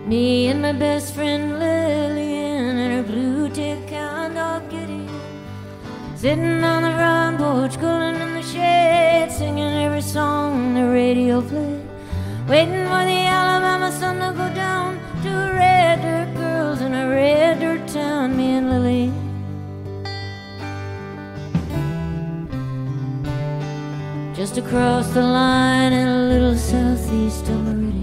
Me and my best friend Lillian and her blue tick hound dog Gideon, sitting on the front porch, cooling in the shade, singing every song the radio played, waiting for the Alabama sun to go down to a red dirt girls in a red dirt town. Me and Lily, just across the line in a little southeast of Meridian.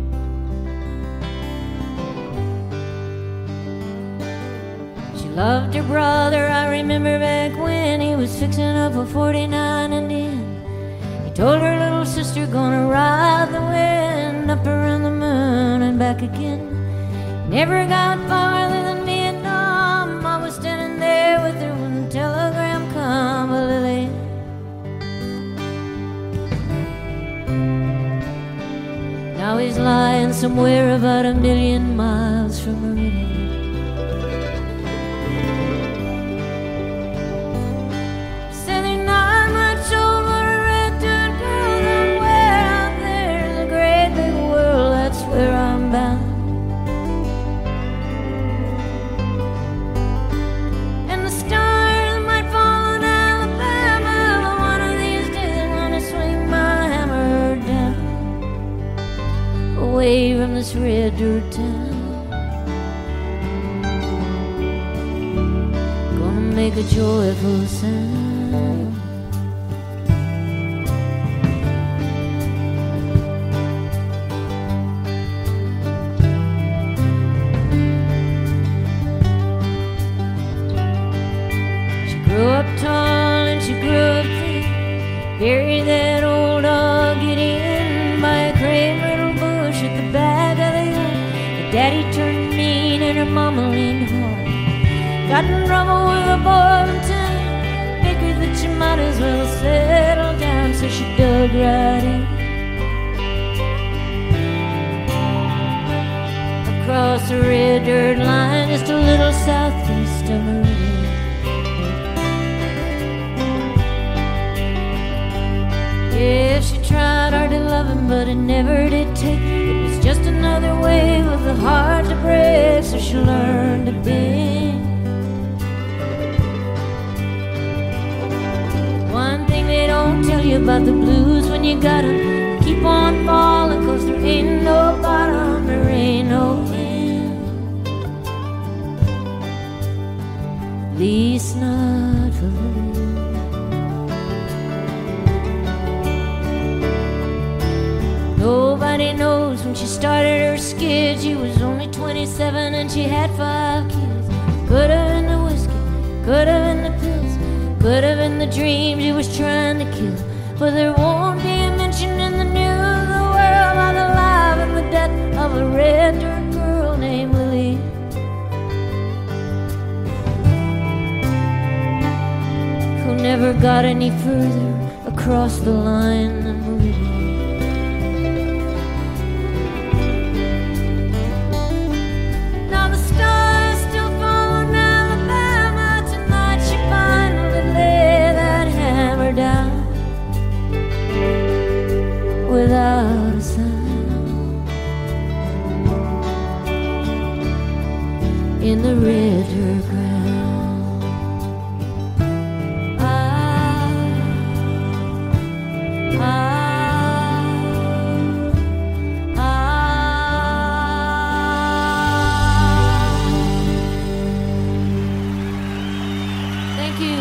She loved her brother, I remember back when he was fixing up a 49 Indian. He told her little sister, gonna ride the wind up around the moon and back again. Never got farther than Vietnam. I was standing there with her when the telegram come. But Lily, now he's lying somewhere about 1,000,000 miles from Meridian. Said they're not much over a red dirt girl. Somewhere out there's a great big world, that's where I'm bound. And the stars might fall in Alabama, but one of these days I'm gonna swing my hammer down, away from this red dirt town. Gonna make a joyful sound. She grew up tall and she grew up thin, buried that old dog Gideon by a crave riddle bush at the back of the hill. Her daddy turned mean and her mama leaned hard. Got in trouble with a boy in town, figured that she might as well settle down, so she dug right in. Across the red dirt line, just a little southeast of Meridian. Yeah, she tried hard to love him, but it never did take. It was just another wave of the heart to break, so she learned to bend. One thing they don't tell you about the blues when you got 'em, keep on falling, 'cause there ain't no bottom, there ain't no end. At least not for Lily. Nobody knows when she started her skid. She was only 27 and she had 5 kids. Could have been the whiskey, could have been the pills, could have been the dreams he was trying to kill. But there won't be a mention in the news of the world about the life and the death of a red dirt girl named Lily. Who never got any further across the line than Meridian. Now the stars still fall on Alabama. Tonight she finally lay that hammer down without a sound in the red dirt ground. Thank you.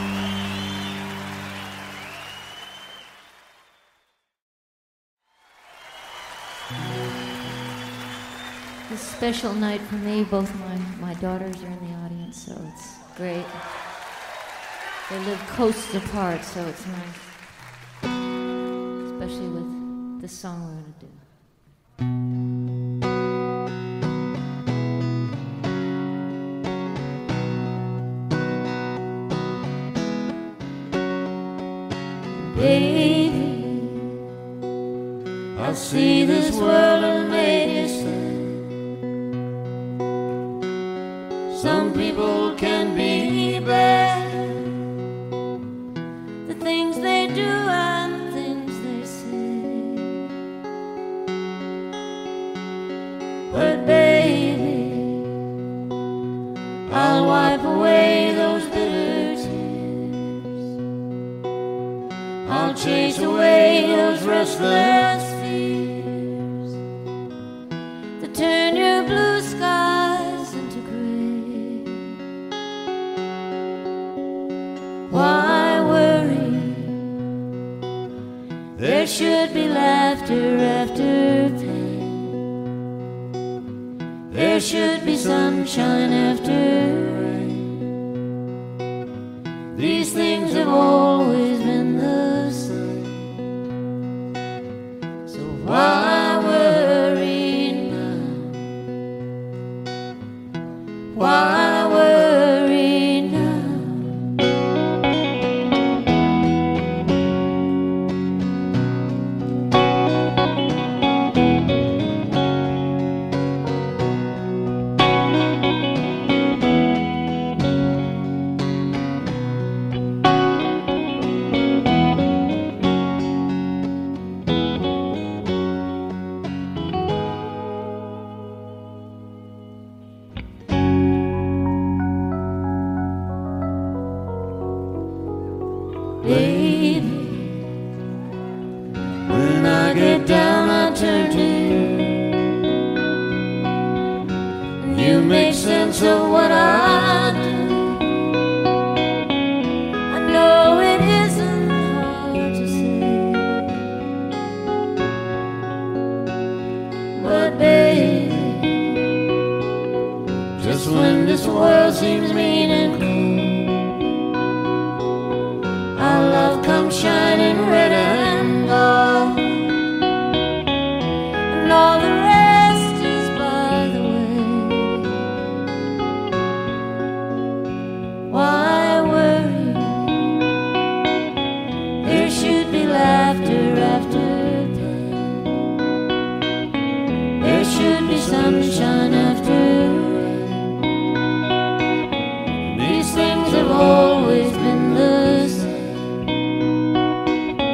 This special night for me. Both my daughters are in the audience, so it's great. They live coasts apart, so it's nice. Especially with this song we're going to do. Baby, I see this world and made you sad. Some people can be bad, the things they do and the things they say. But less fears that turn your blue skies into gray. Why worry? There should be laughter after pain. There should be sunshine after rain. These things have always been the same. So why worry now? Why worry now? Baby, when I get down I turn to you, and you make sense of what I do. I know it isn't hard to say, but baby, just when this world seems mean and cruel, our love comes shining red and gold, and all the rest is by the way. Why worry? There should be laughter after pain. There should be sunshine after rain. These things have always been the same.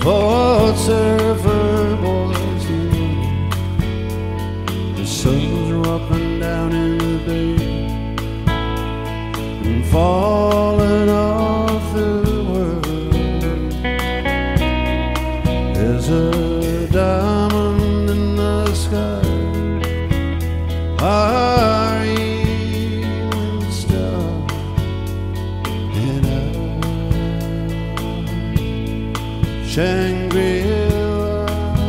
for surfer boys to know. The sun's rocking down in the bay and falling off the world. There's a diamond in the sky, our evening star, and Shangri-La,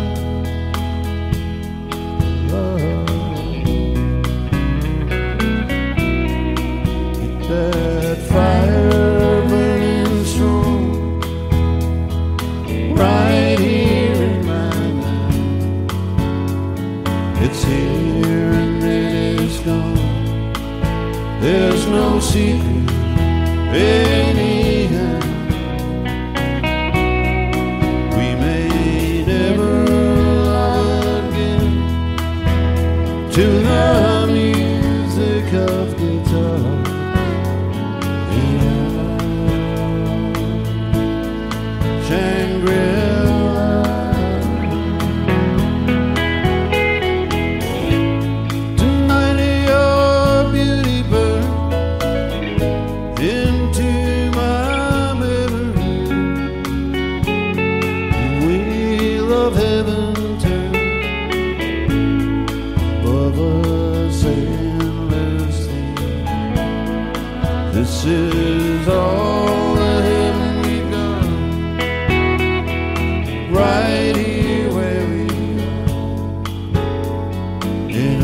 get that fire burning strong right here in my mind. It's here and then it's gone. There's no secret anyhow. To the music of guitar, Shangri-La. Tonight your beauty burned into my memory. The wheel of heaven turned above us endlessly. This is all the heaven we've got, right here where we are, in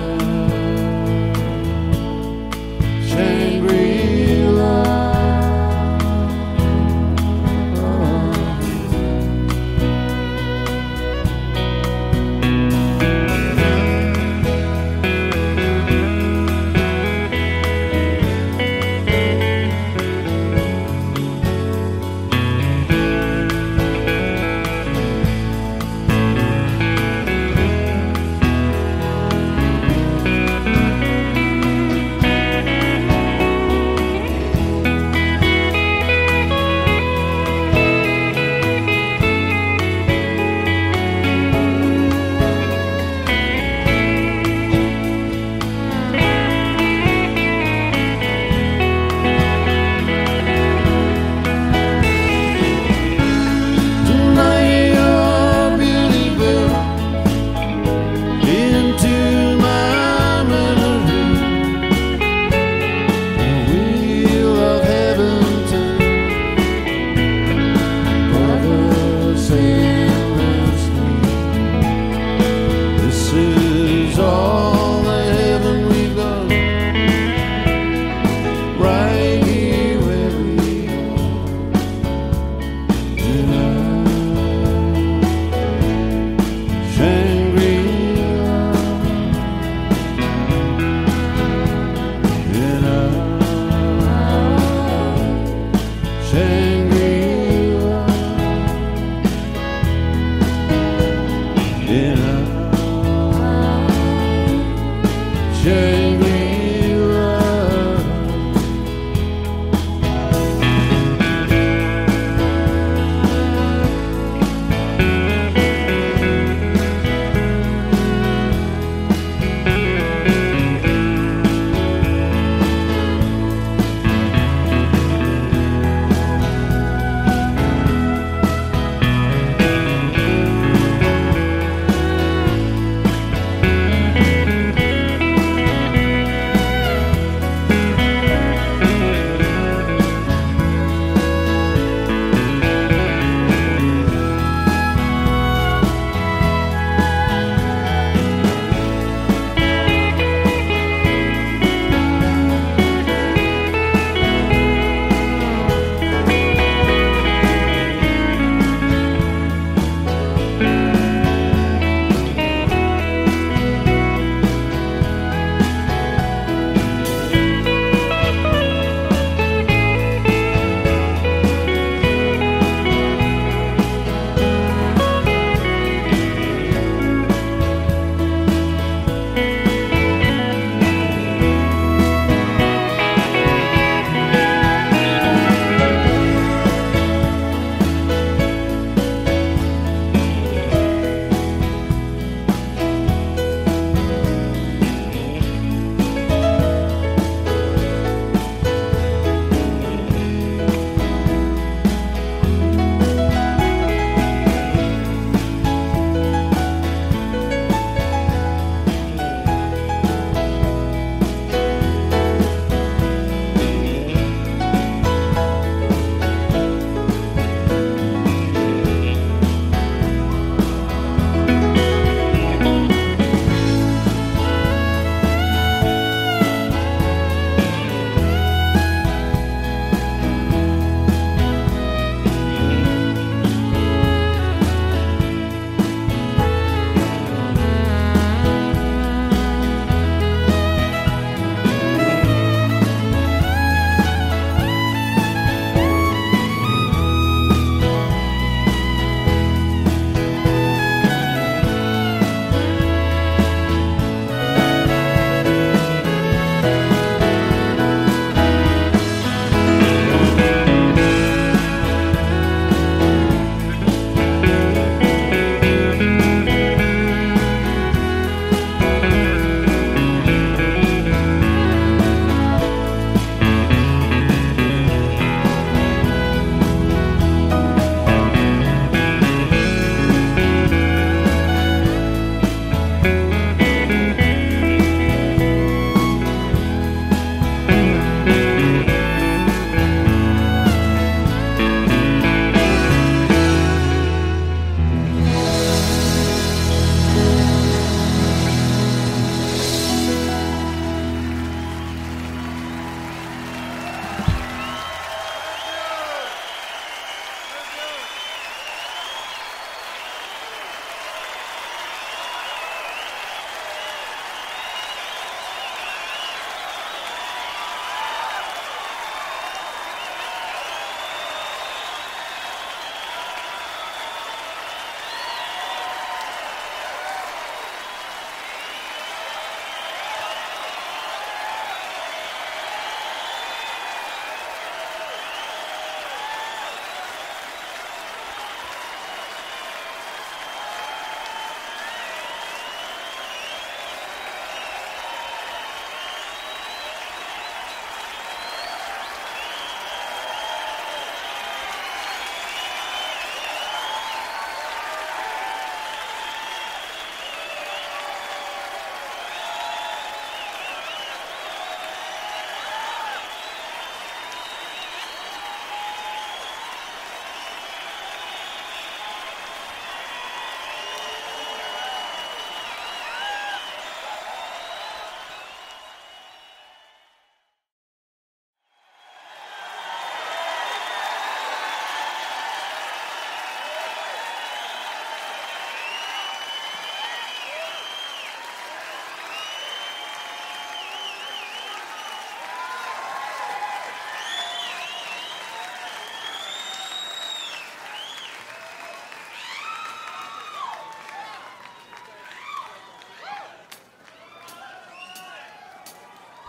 our Shangri-La.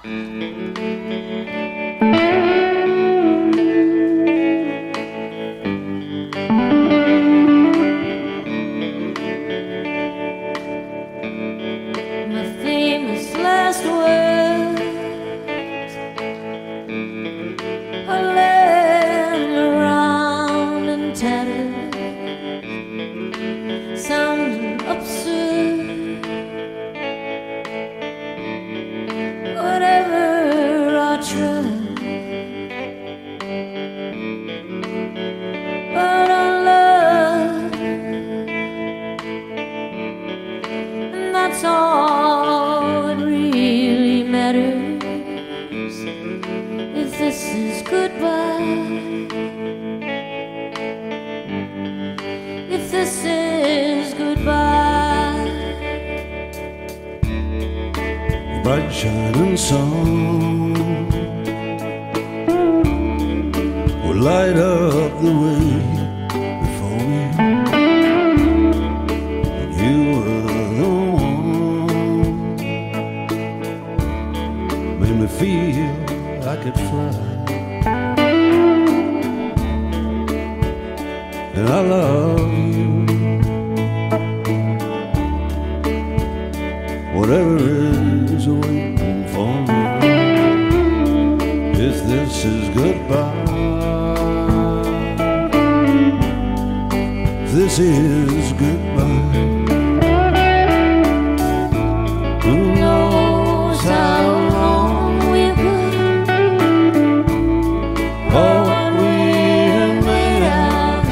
My famous last words are laying around and tattered, sounding absurd. Whatever I try, but I love, and that's all that really matters. If this is goodbye, if this is goodbye, bright shining sun will light up the way before me. And you were the one made me feel I could fly. And I love you, whatever is waiting for me. If this is goodbye, if this is goodbye, who knows how long we've got, or what we have made out.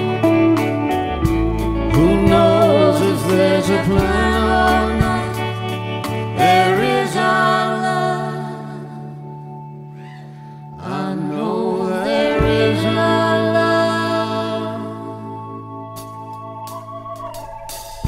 Who knows if there's a plan or not? There is our love. I know there is our love.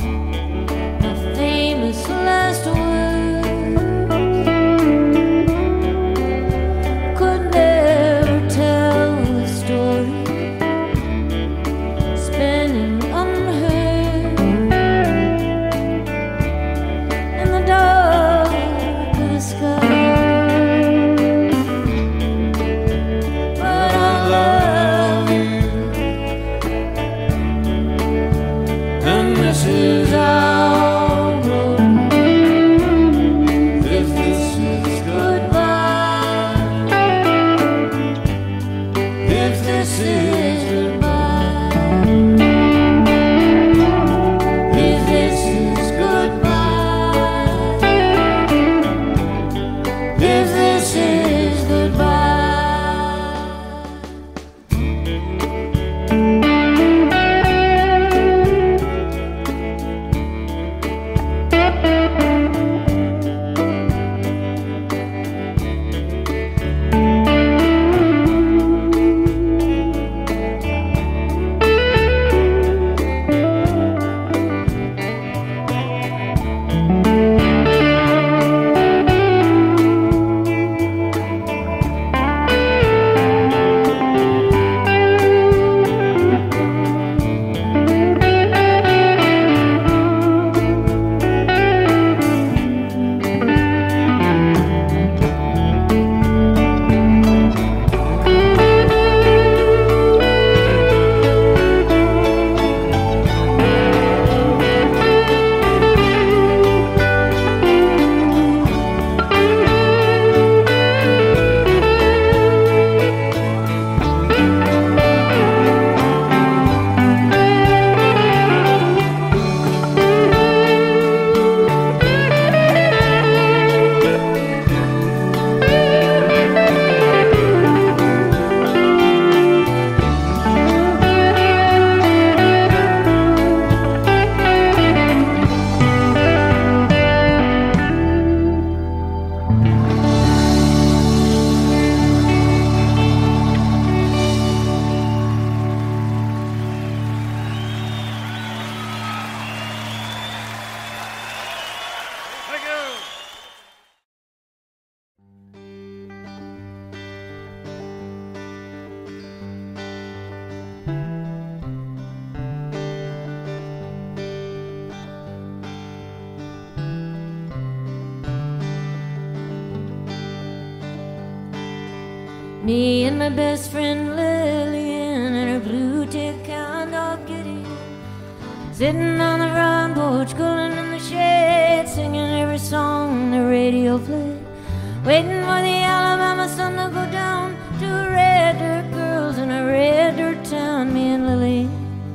Me and my best friend Lillian and her blue tick hound dog Gideon, sitting on the front porch, cooling in the shade, singing every song the radio played, waiting for the Alabama sun to go down to a red dirt girls in a red dirt town. Me and Lily,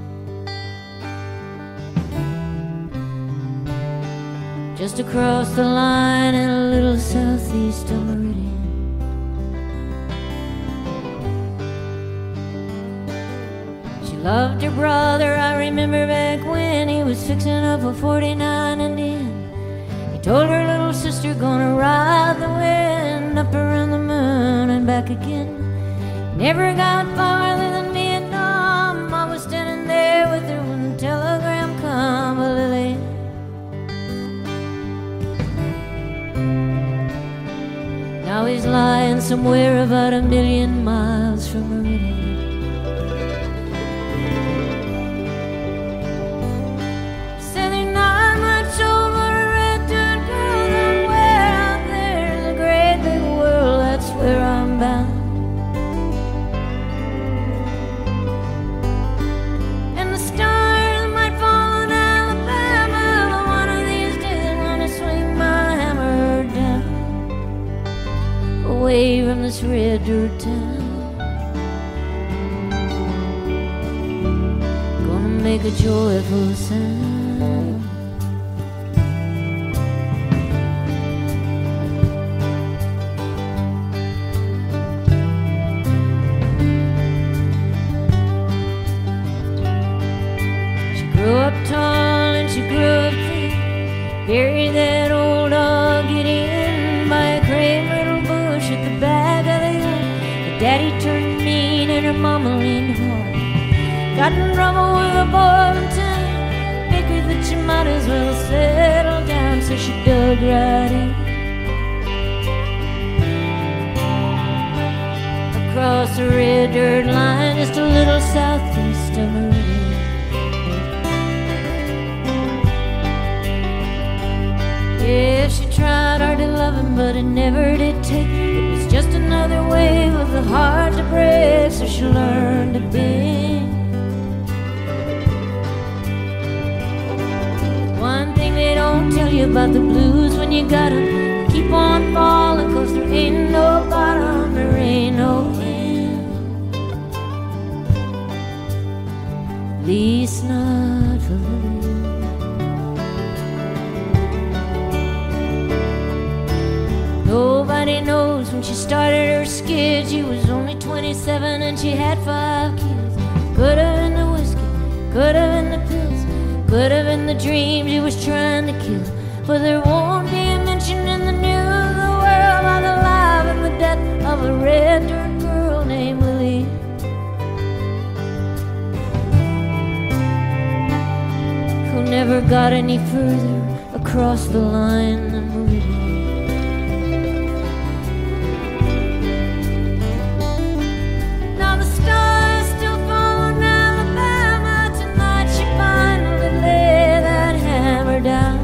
just across the line in a little southeast of Meridian. She loved her brother, I remember back when he was fixing up a 49 Indian. He told her little sister, gonna ride the wind up around the moon and back again. Never got farther than Vietnam. I was standing there with her when the telegram come. But Lily, now he's lying somewhere about 1,000,000 miles from Meridian. Said there's not much over a red dirt girl. Somewhere out there in the great big world, that's where I'm bound. And the stars might fall in Alabama, but one of these days I'm gonna swing my hammer down, away from this red dirt town. Gonna make a joyful sound. She grew up tall and she grew up thin, buried that old dog Gideon by a crave little bush at the back of the hill. Her daddy turned mean and her mama leaned hard. Got in trouble with a boy in town, figured that she might as well settle down, so she dug right in. Across the red dirt line, just a little southeast of Meridian. Yeah, she tried hard to love him, but it never did take. It was just another wave of the heart to break, so she learned to bend. One thing they don't tell you about the blues when you got 'em, keep on falling, 'cause there ain't no bottom, there ain't no end. Least not for Lily. Nobody knows when she started her skid. She was only 27 and she had 5 kids. Could have been the whiskey, could have been the pills, could have been the dreams he was trying to kill. But there won't be a mention in the news of the world about the life and the death of a red dirt girl named Lily. Who never got any further across the line than Meridian. Now the stars still fall on Alabama. Tonight she finally lay that hammer down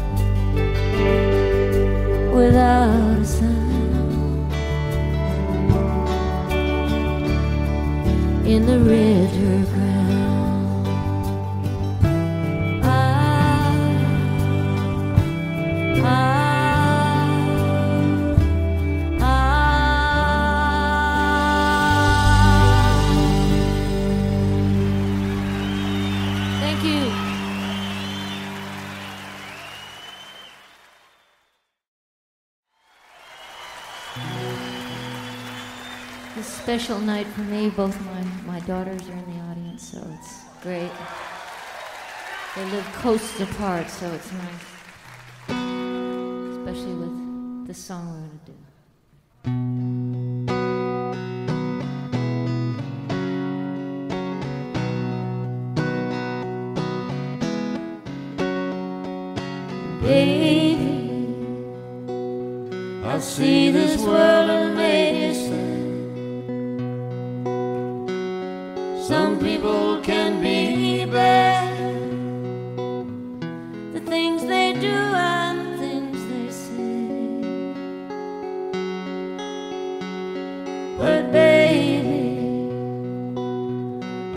without a sound in the red dirt ground. Thank you. It's a special night for me. Both my daughters are in the audience, so it's great. They live coasts apart, so it's nice. Especially with this song we're going to do. Baby, I see this world and made you sad. Some people can be bad, the things they do and the things they say. But baby,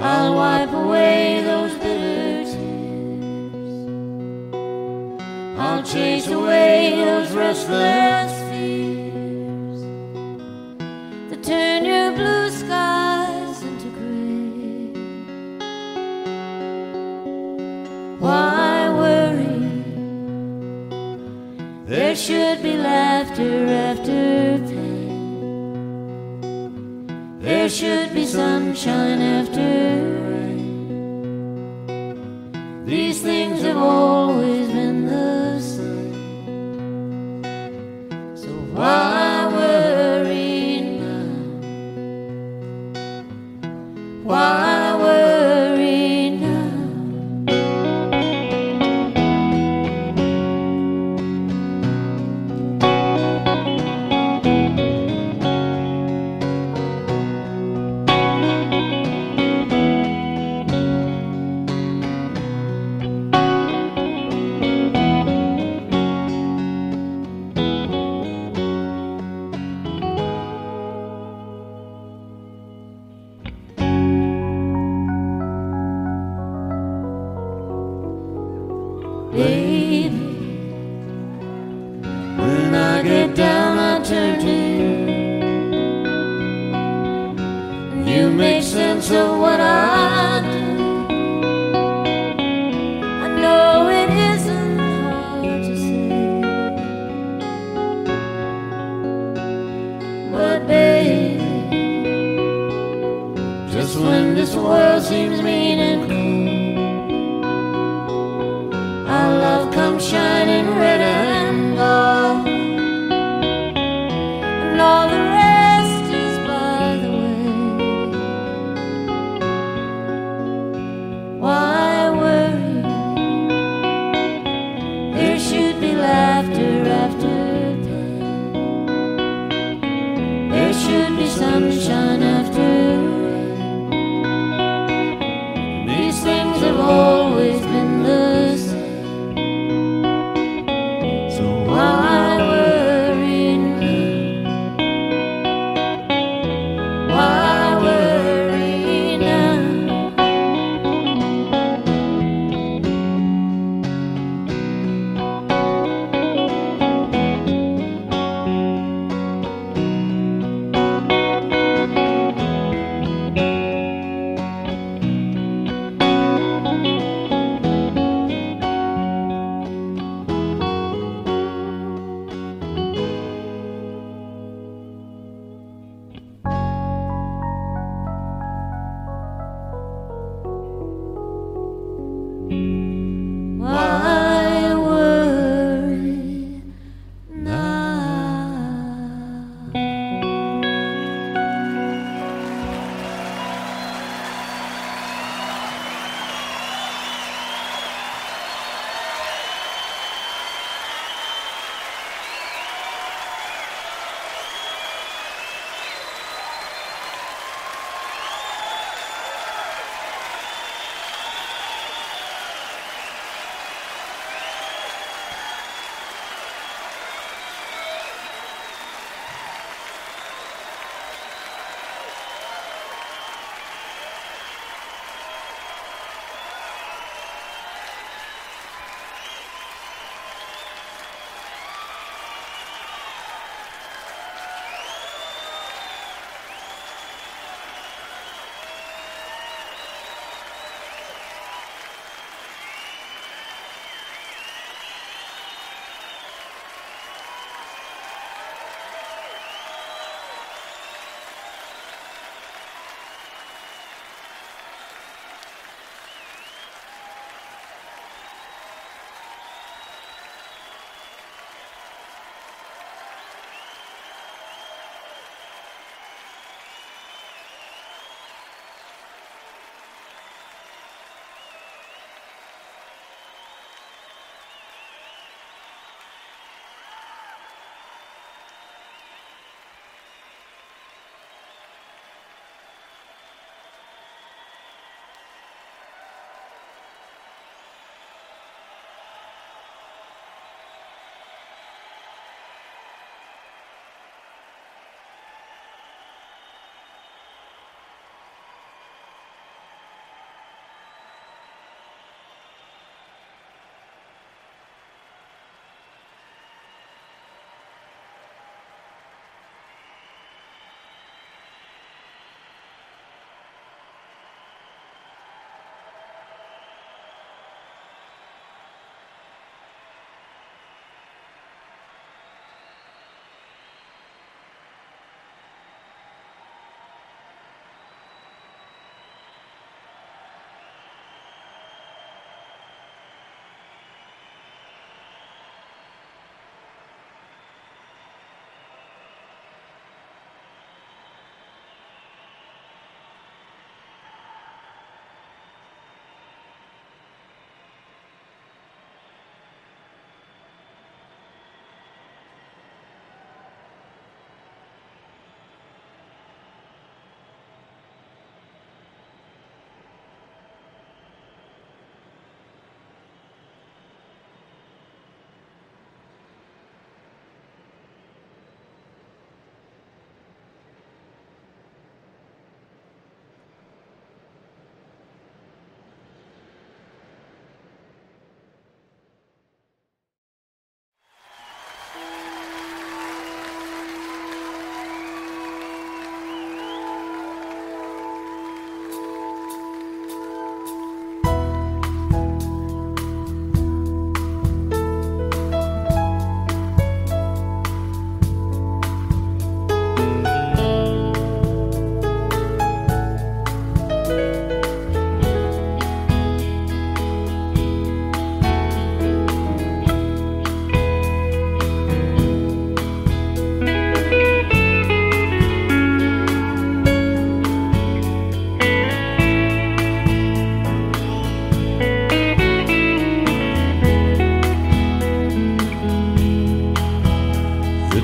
I'll wipe away those bitter tears. I'll chase away those restless fears that turn your blue skies into gray. Why worry? There should be laughter after pain. There should be sunshine after rain. These things have always been the same. So why worry now? Why worry now? Baby, when I get down I turn to you. You make sense of what I do. I know it isn't hard to say, but baby, just when this world seems mean and cold, our love comes shining red and gold, and all the rest is by the way. Why worry? There should be laughter after pain. There should be sunshine after rain. These things have always been the same. Why worry now? Why worry now? Why worry now?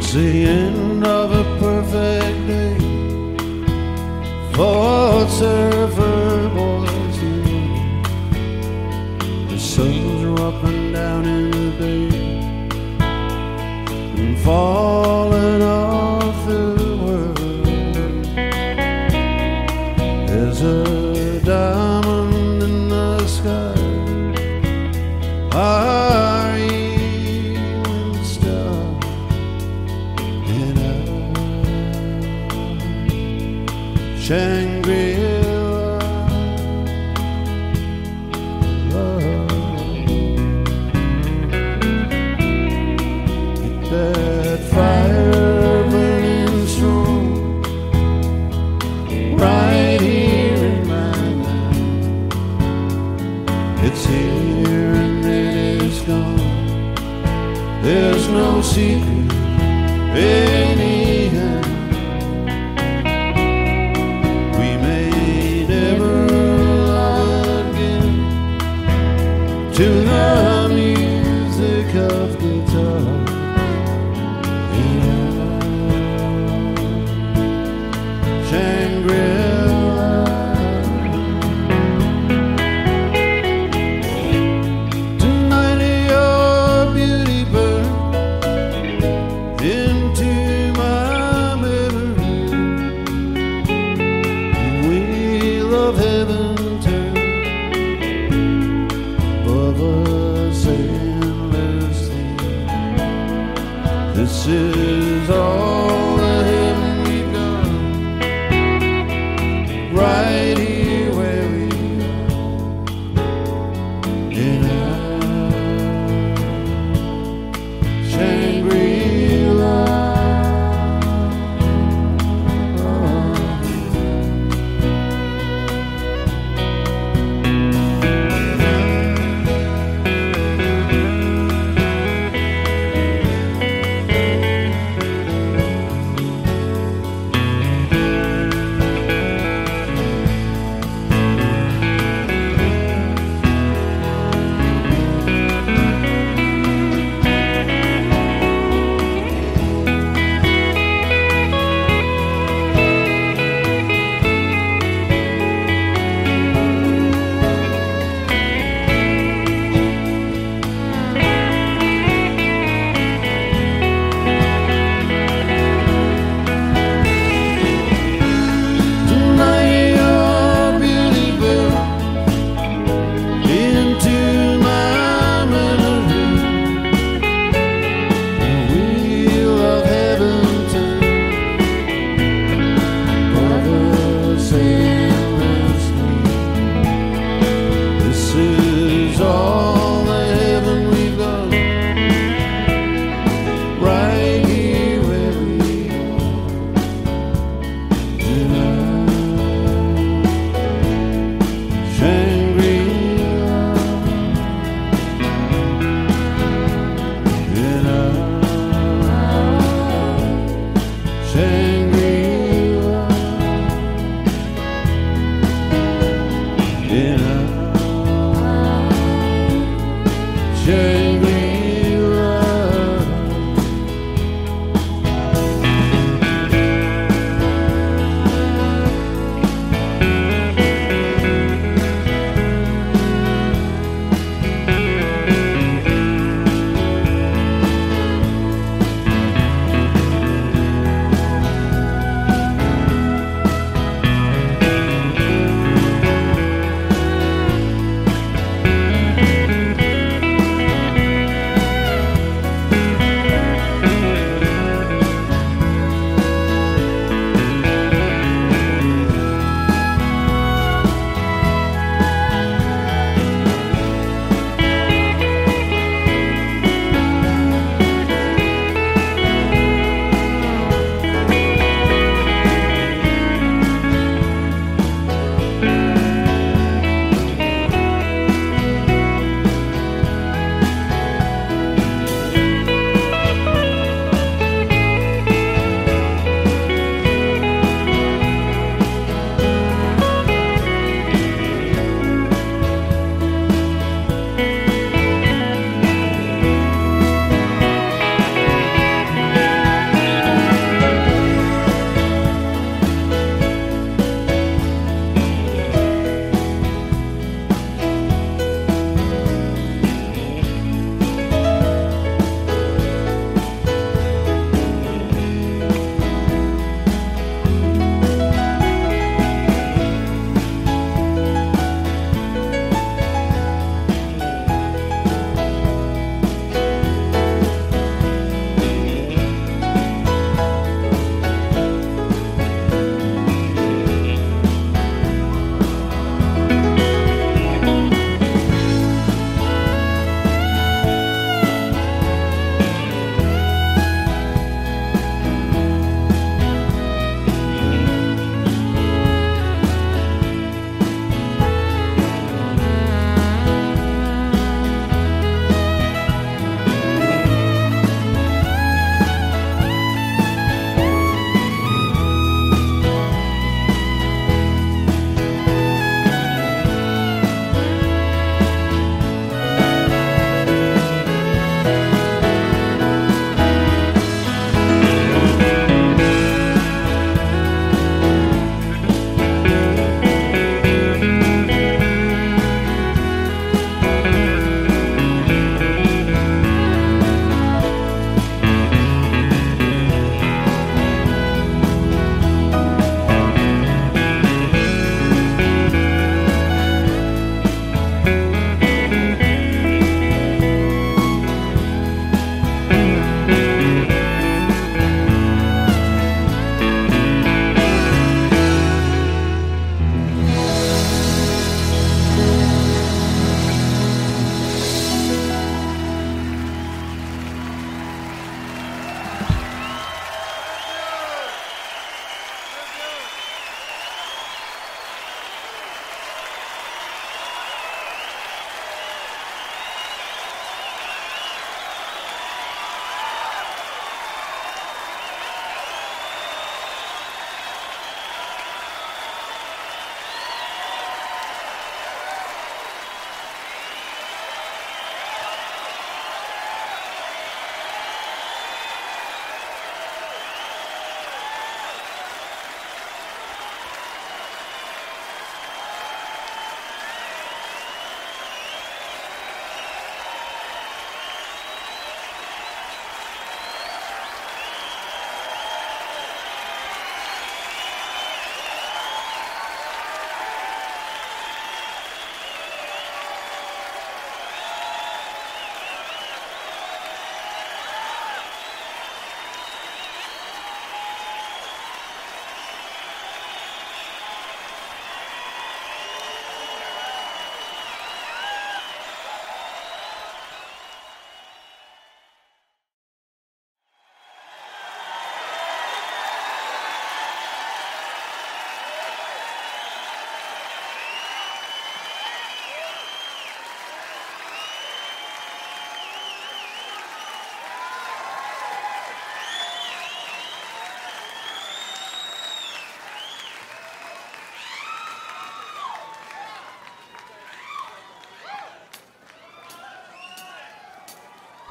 It's the end of a perfect day for surfer boys and men. The sails are up and down in the bay and falling off the world. There's a diamond in the sky, our evening star, and Shangri-La, get that fire burning strong right here in my mind. It's here and then it's gone. There's no secret anyhow. We may never love again to the music of guitar. Shangri-La, tonight your beauty burned into my memory. The wheel of heaven turned above us endlessly. This is all the heaven we've got, right here where we are. And Shangri-La.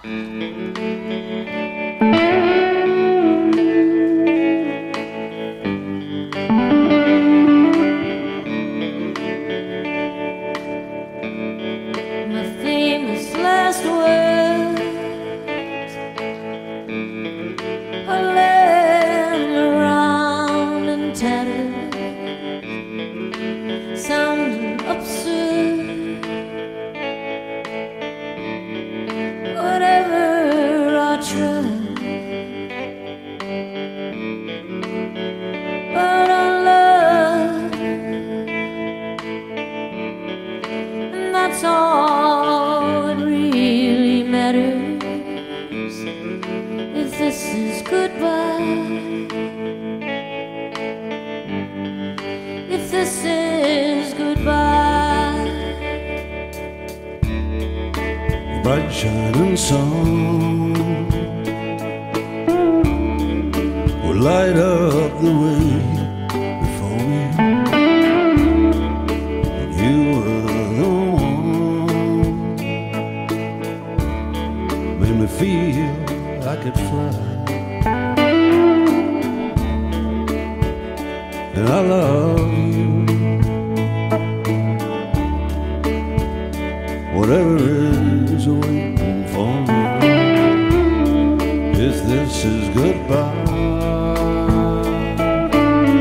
That's all that really matters. If this is goodbye, if this is goodbye, bright shining sun will light up the way before me. You were the one made me feel I could fly, and I love you. Whatever is waiting for me, if this is goodbye.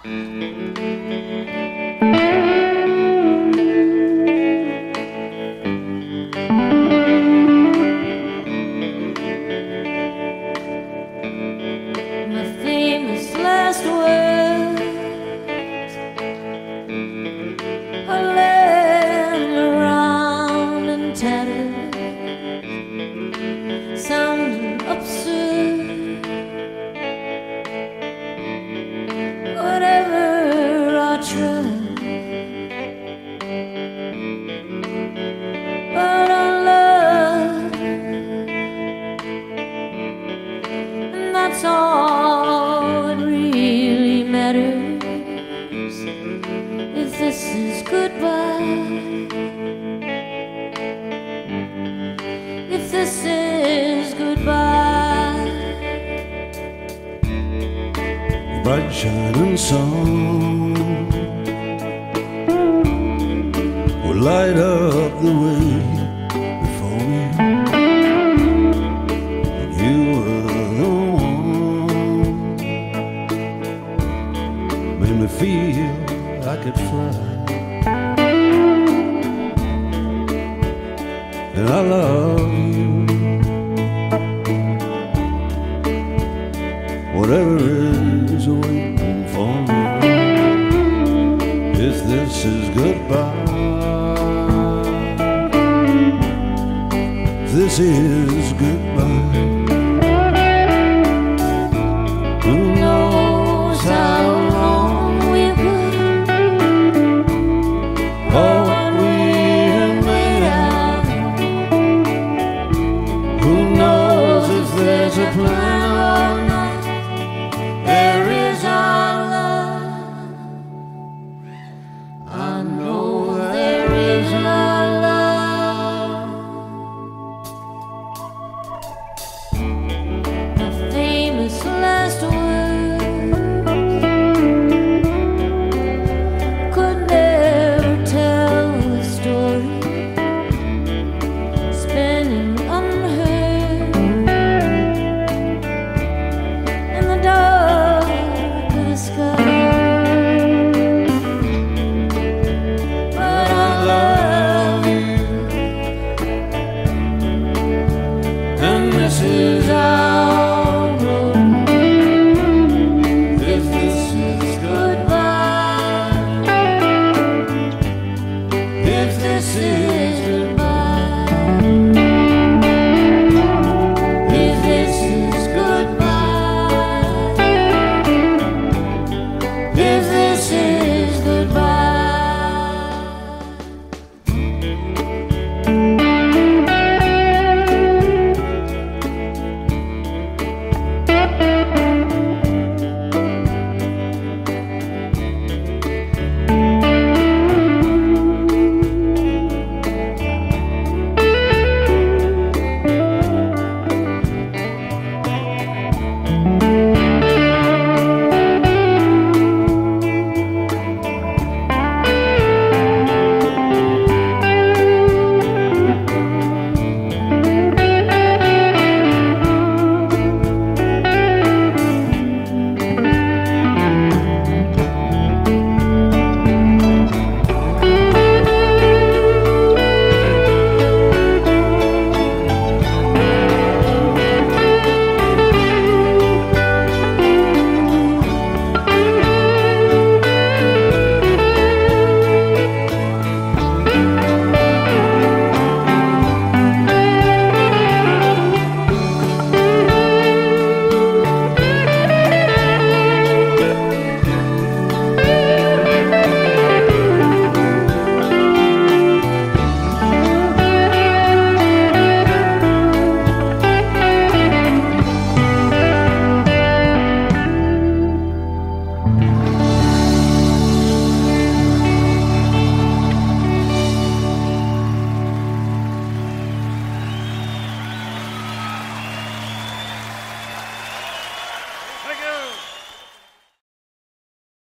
My famous last words are laying around in tatters, sounding absurd. Whatever I try, but I love, and that's all that really matters. If this is goodbye, if this is goodbye, bright shining sun will light up the way before me. And you were the one made me feel I could fly. And I love you, whatever is waiting for me. If this is goodbye, if this is goodbye.